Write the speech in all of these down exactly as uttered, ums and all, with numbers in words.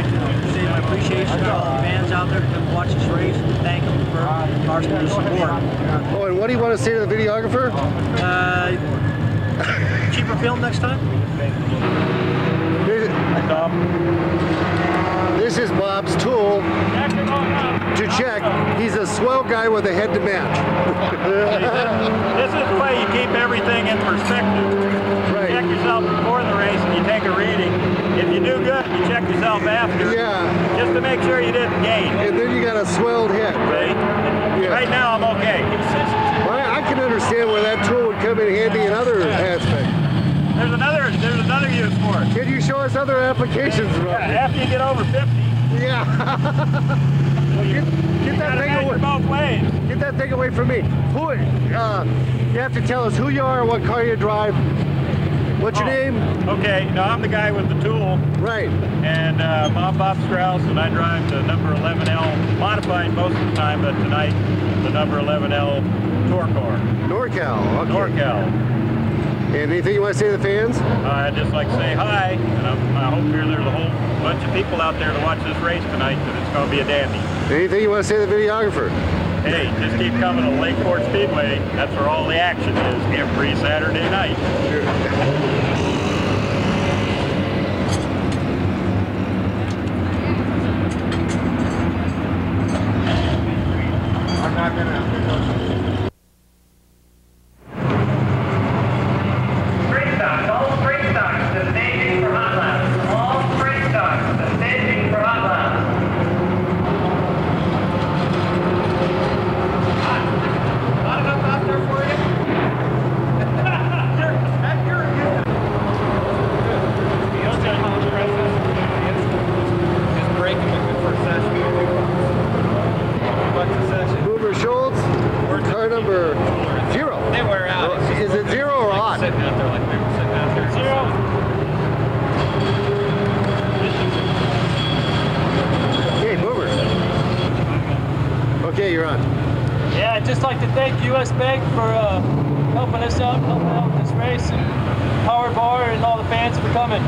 like to say my appreciation to all the fans out there who come watch this race. Thank them for our support. Oh, and what do you want to say to the videographer? Uh, cheaper film next time? This is Bob's tool to check. He's a swell guy with a head to match. This is the way you keep everything in perspective. Right. You check yourself before the race and you take a reading. If you do good, you check yourself after. Yeah. Just to make sure you didn't gain. And then you got a swelled head. Right? Yeah. Right now I'm okay. Well, I can understand where that tool would come in handy in other aspects. There's another, there's another use for it. Can you show us other applications? Yeah, after you get over fifty. Yeah. get, get that thing away. Both ways. Get that thing away from me. Who? Uh, you have to tell us who you are, what car you drive. What's your oh, name? Okay, now I'm the guy with the tool. Right. And uh, I'm Bob Strauss, and I drive the number eleven L, modified most of the time, but tonight the number eleven L tour car. NorCal. Okay. NorCal. And anything you want to say to the fans? Uh, I'd just like to say hi, and I'm, I hope here there's a whole bunch of people out there to watch this race tonight, and it's going to be a dandy. Anything you want to say to the videographer? Hey, just keep coming to Lakeport Speedway. That's where all the action is every Saturday night. I'm not going to... Car number zero. They wear out. Oh, is it zero or odd? Sitting out there like they were sitting out there. Zero. Hey, Boomer. Okay, you're on. Yeah, I'd just like to thank U S Bank for uh, helping us out, helping out with this race, and Power Bar and all the fans for coming.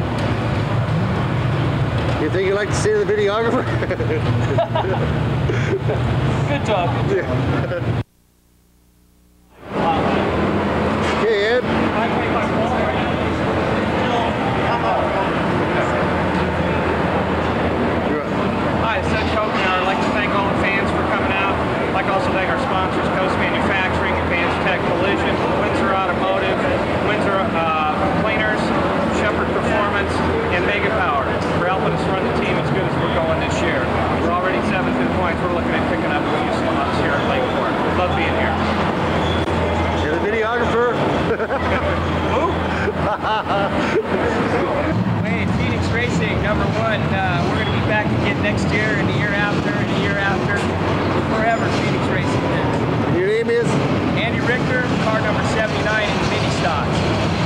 Anything you'd like to say to the videographer? Good job. Good job. Yeah. Okay, Ed. Hi, it's Ed Copeland. I'd like to thank all the fans for coming out. I'd like to also thank our sponsors, Coast Manufacturing, Advanced Tech Collision, Windsor Automotive, Windsor uh, Cleaners, Shepherd Performance, and Mega Power for helping us run the team as good as we're going this year. We're already seventh in points. We're looking at picking up a few slots here at Lakeport. Love being here. You're the videographer. Who? Wait, Phoenix Racing, number one. Uh, we're going to be back again next year, and the year after, and the year after. Forever, Phoenix Racing. Your name is? Andy Richter, car number seventy-nine in mini stocks.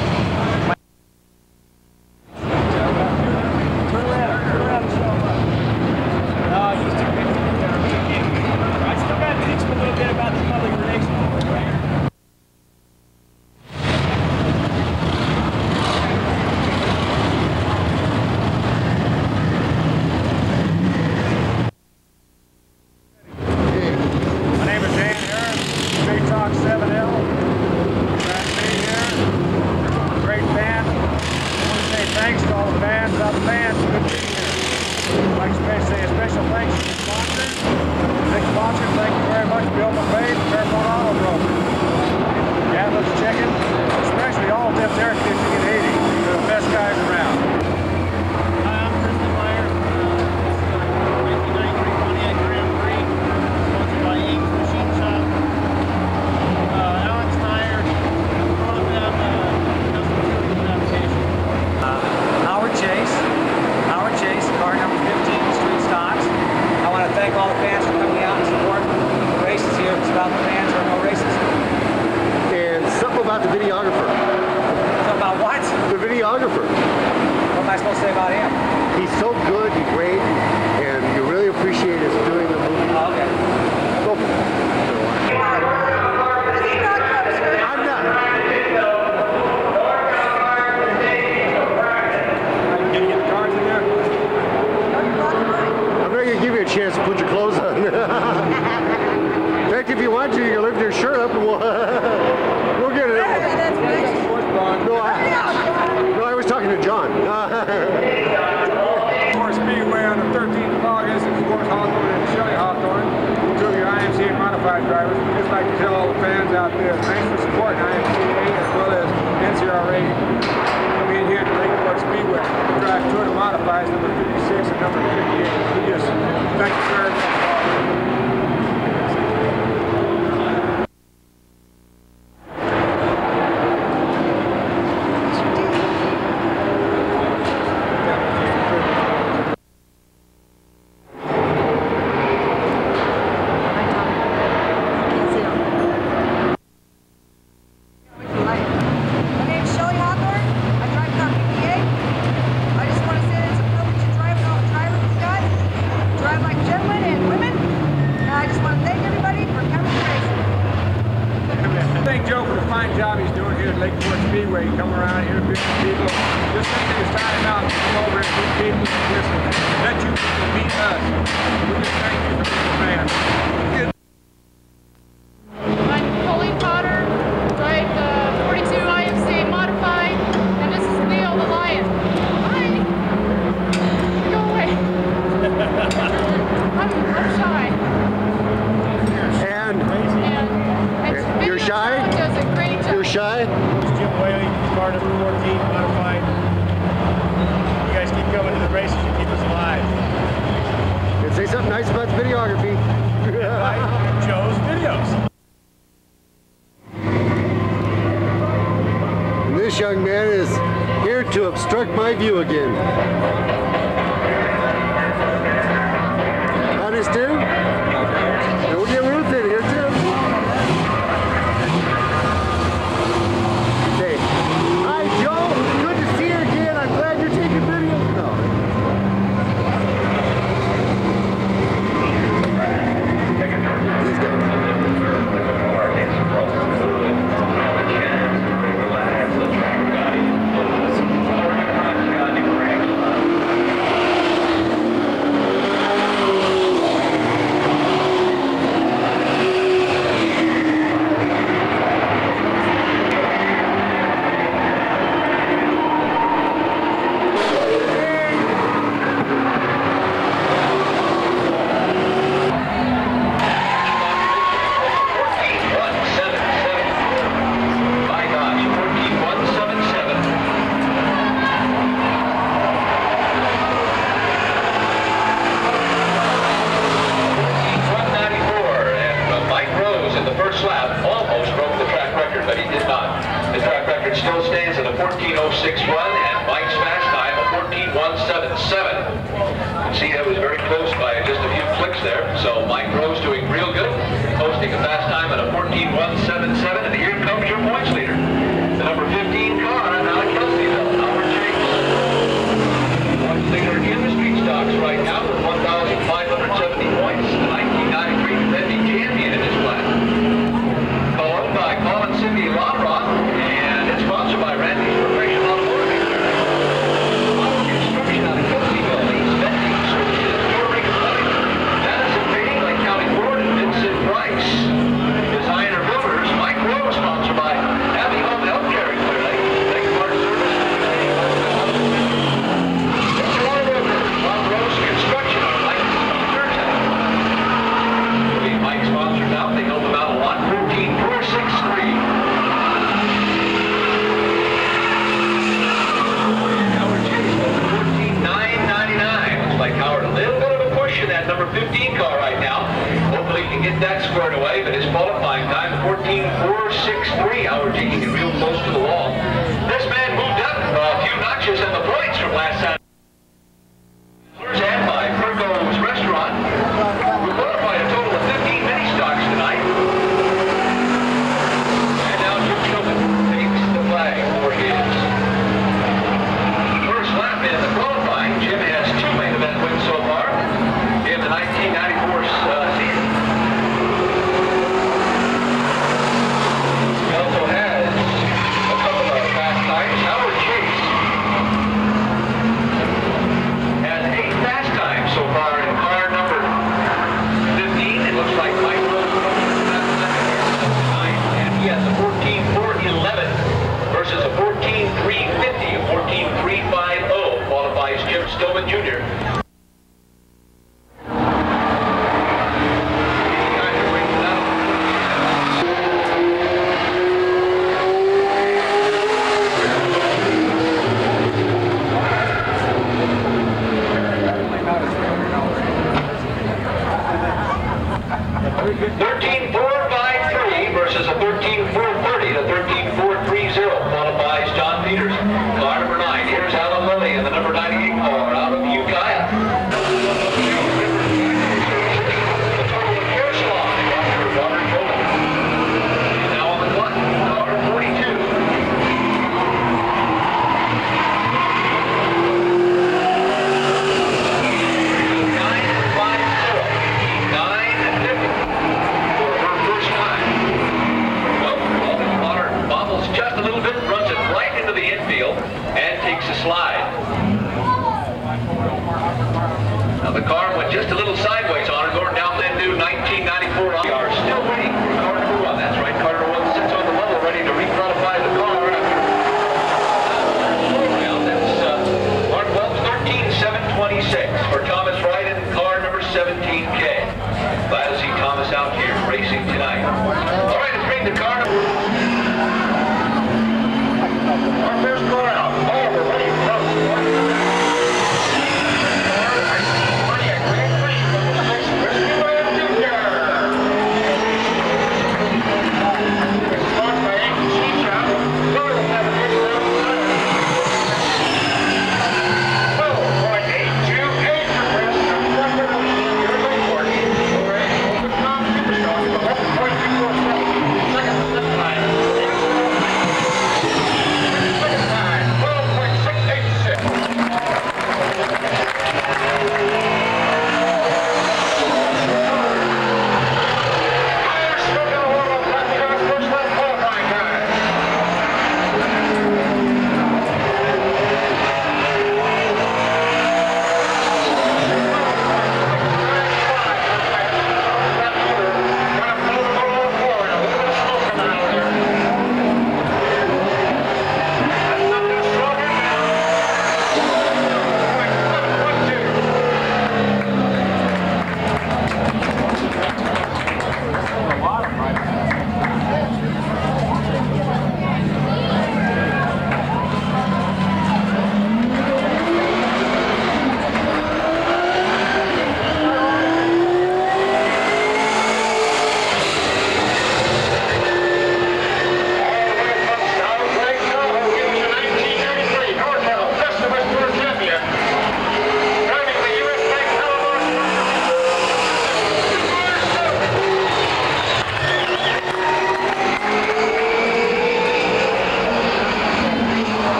Thanks to all the fans and other fans. Good to be here. I'd like to say a special thanks to the sponsors. Big sponsors, thank you very much, Bill McVeigh, Fairmont Auto Broker. Gatlin's Chicken, especially all of them there at Kitchen in Haiti. They're the best guys around. Hi, I'm Kristen Meyer. Uh, nineteen ninety-three Pontiac Grand Prix, sponsored by Ames Machine Shop. Uh, Alex Meyer, from them, uh, custom tuning application. Howard Chase, Howard Chase, car number fifteen, Street Stocks. I want to thank all the fans for coming out and supporting the races here. It's about the fans or no races. And something about the videographer. So about what? The videographer. chance to put your clothes on. In fact, if you want to, you can lift your shirt up and we'll, we'll get it. No, I, no, I was talking to John. Lakeport Speedway on the thirteenth of August. Of course, Hawthorne and Shelley Hawthorne, two of your I M C and modified drivers. We'd just like to tell all the fans out there, thanks for supporting I M C A as well as N C R A. Coming in here to Lakeport Speedway. We drive two of the modifieds, number fifty-six and number fifty-eight. We just thank you very much. Thank Joe for the fine job he's doing here at Lakeport Speedway. Come around here, visit people. Just taking his time out to come over and meet people and just let you people meet us. We just thank you for being a fan. I'm Colleen Potter, drive the forty-two I M C Modified, and this is Leo the Lion. Hi! Go away. I'm, I'm shy. And, And, and You're shy? Does a great job. You're shy? Jim Whaley, car number fourteen, modified. You guys keep coming to the races and keep us alive. And say something nice about the videography. Right? Joe's videos. And this young man is here to obstruct my view again. Honest, Tim? We'll get Ruth in here, too. Say, hi, Joe. Good to see you again. I'm glad you're taking videos. No. These guys. Still stands at a fourteen oh six one, and Mike's fast time a fourteen one seventy-seven. You can see that was very close by just a few clicks there. So Mike Rose doing real good, posting a fast time at a fourteen one seventy-seven, and here comes your points leader, the number fifteen car out of Kelseyville, Howard Chase. Points leader in the street stocks right now with one thousand five hundred seventy points, the nineteen ninety-three defending champion in this class. Followed by Colin Cindy Lonroth, and it's sponsored by Randy's Professional Automotive. Auto Construction out of Kelseyville, East Vending Services, Touring and Plumbing, Madison Painting, Lake County, Florida, Vincent Price. Designer Builders, Mike Rose, sponsored by Happy Home Healthcare in Clear Lake, Lakeport Service, Mister Rover, Bob Rose Construction, Mike Turtown. Mike sponsors out, they know them out a lot, fourteen four sixty-three. Like Howard, a little bit of a push in that number fifteen car right now. Hopefully he can get that squared away, but his qualifying time, fourteen four sixty-three. Howard G getting real close to the wall. This man moved up a few notches in the points from last time. And by Fergo's Restaurant, we qualified a total of fifteen mini stocks tonight. And now Jim Tillman takes the flag for his first lap in the qualifying. Jim has two main event wins so far in the nineteen ninety-four uh, season. thirteen four five three versus a thirteen four thirty. The thirteen four thirty qualifies John Peters. Car number nine, here's Alan Lilly in the number ninety-eight car out of Ukiah. Now on the clock, car forty-two. Just a little bit, runs it right into the infield and takes a slide. Now the car went just a little sideways on it, going